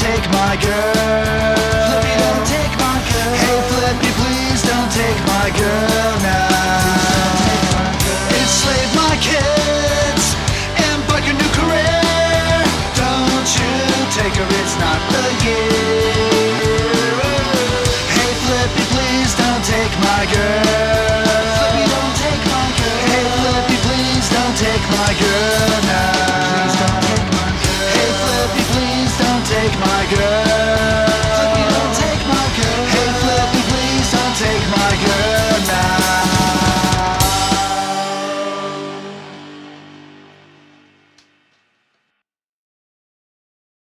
take my girl. Flippy, don't take my girl. Hey Flippy, please don't take my girl now. Enslave my kids, embark a new career. Don't you take her, it's not the year. Hey Flippy, please don't take my girl. Flippy, don't take my girl. Hey Flippy, please don't take my girl now. Hey Flippy, please don't take my girl.